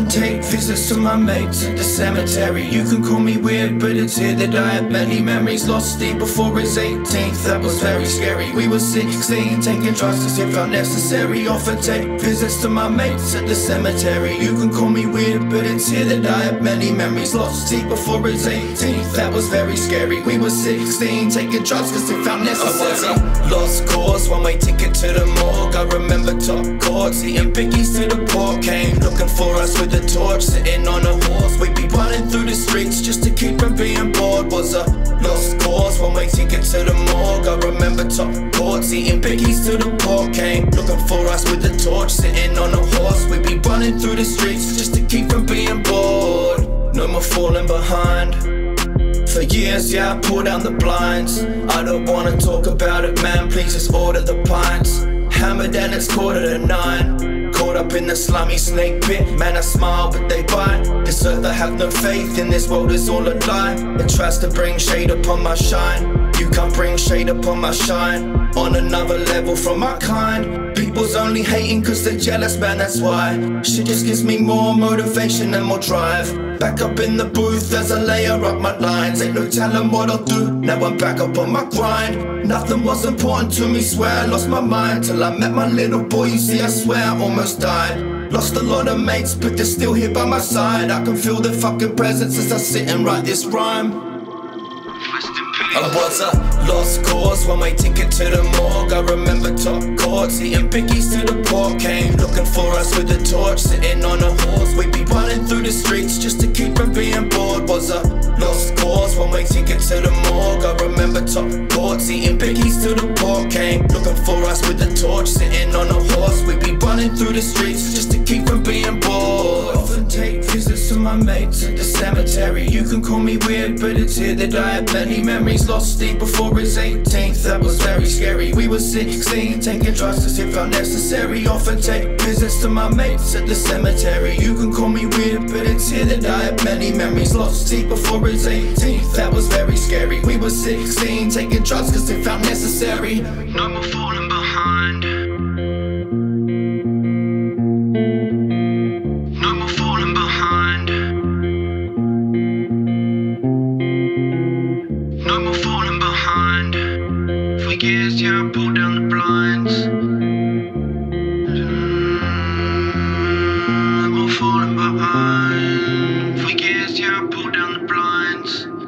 take visits to my mates at the cemetery. You can call me weird, but it's here that I have many memories. Lost Steve before his 18th, that was very scary. We were 16, taking drugs as if unnecessary. Often take visits to my mates at the cemetery. You can call me weird, but it's here that I have many memories. Lost Steve before his 18th, that was very scary. We were 16, taking drugs cause they found necessary. I was a lost cause, one-way ticket to the morgue. I remember top chords, eating biggies to the pork. Came looking for us with a torch, sitting on a horse. We'd be running through the streets just to keep from being bored. Was a lost cause, one-way ticket to the morgue. I remember top chords, eating biggies to the pork. Came looking for us with a torch, sitting on a horse. We'd be running through the streets just to keep from being bored. No more falling behind. For years, yeah, I pulled down the blinds. I don't wanna talk about it, man, please just order the pints. Hammered and it's 9:15. Caught up in the slimy snake pit, man, I smile but they bite. This earth, I have no faith in this world, is all a lie. It tries to bring shade upon my shine. You can't bring shade upon my shine. On another level from my kind. People's only hating cause they're jealous, man, that's why. Shit just gives me more motivation and more drive. Back up in the booth as I layer up my lines. Ain't no telling what I'll do, now I'm back up on my grind. Nothing was important to me, swear I lost my mind. Till I met my little boy, you see I swear I almost died. Lost a lot of mates, but they're still here by my side. I can feel their fucking presence as I sit and write this rhyme. I was a lost cause, one-way ticket to the morgue. I remember top chords, eating biggies to the pork. Came looking for us with a torch, sitting on a horse. We'd be running through the streets just to keep from being bored. Was a lost cause, one-way ticket to the morgue. I remember top chords, eating biggies to the pork. Came looking for us with a torch, sitting on a horse. We'd be running through the streets just to keep from being bored. Often take visits to my mates at the cemetery. You can call me weird, but it's here that I have many memories. Lost Steve before his 18th, that was very scary. We were 16, taking drugs cause it felt necessary. Often take visits to my mates at the cemetery. You can call me weird, but it's here that I have many memories. Lost Steve before his 18th, that was very scary. We were 16, taking drugs cause it felt necessary. No more falling behind. No more falling behind. No more falling behind. For years, yeah, I pulled down the blinds. No more falling behind. For years, yeah, I pulled down the blinds.